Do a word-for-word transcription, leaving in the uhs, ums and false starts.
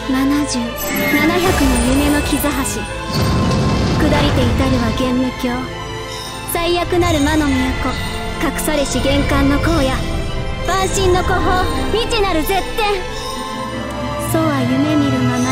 ななじゅうななひゃくの夢の傷橋、下りて至るは玄武境、最悪なる魔の都、隠されし玄関の荒野、万神の湖峰、未知なる絶天。そうは夢見るまま